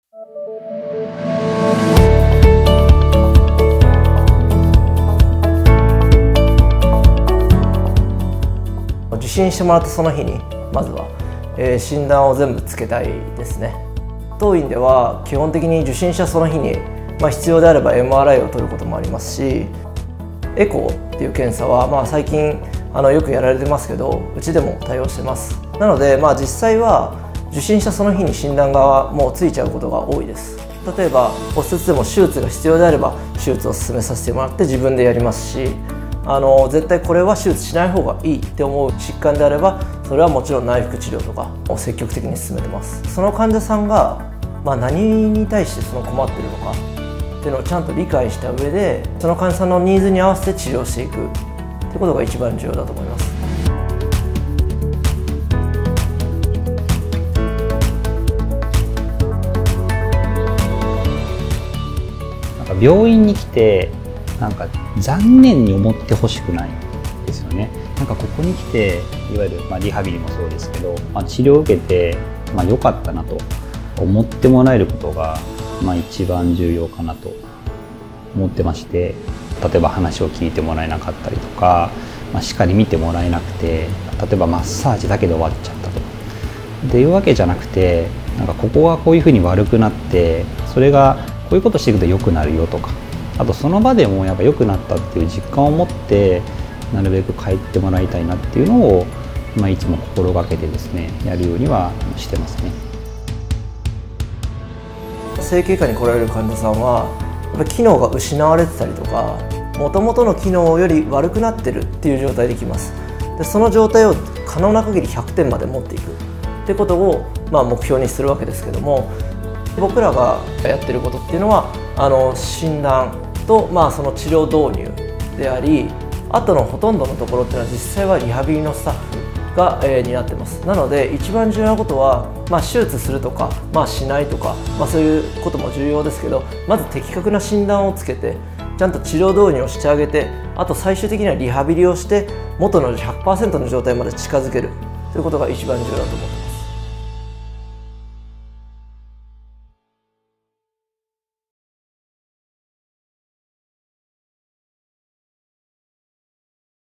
受診してもらったその日にまずは、診断を全部つけたいですね。当院では基本的に受診したその日に、必要であれば MRI を取ることもありますし、エコーっていう検査は、最近よくやられてますけど、うちでも対応してます。なので、実際は受診したその日に診断がもうついちゃうことが多いです。例えば骨折でも手術が必要であれば手術を進めさせてもらって自分でやりますし、絶対これは手術しない方がいいって思う疾患であれば、それはもちろん内服治療とかを積極的に進めてます。その患者さんが、何に対して困っているのかっていうのをちゃんと理解した上で、その患者さんのニーズに合わせて治療していくってことが一番重要だと思います。 病院に来て残念に思ってほしくないですよね。ここに来ていわゆるリハビリもそうですけど、治療を受けて良かったなと思ってもらえることが一番重要かなと思ってまして、例えば話を聞いてもらえなかったりとか、しっかり見てもらえなくて、例えばマッサージだけで終わっちゃったとかっていうわけじゃなくて、ここがこういうふうに悪くなって、それがこういうことしていくと良くなるよとか、あとその場でもやっぱ良くなったっていう実感を持ってなるべく帰ってもらいたいなっていうのを、いつも心がけてですねやるようにはしてますね。 整形外科に来られる患者さんはやっぱり機能が失われてたりとか、もともとの機能より悪くなってるっていう状態で来ます。でその状態を可能な限り100点まで持っていくってことを、目標にするわけですけども、僕らがやってることっていうのは診断と、その治療導入であり、あとのほとんどのところっていうのは実際はリハビリのスタッフが、担ってます。なので一番重要なことは、手術するとか、しないとか、そういうことも重要ですけど、まず的確な診断をつけてちゃんと治療導入をしてあげて、あと最終的にはリハビリをして元の 100% の状態まで近づけるということが一番重要だと思います。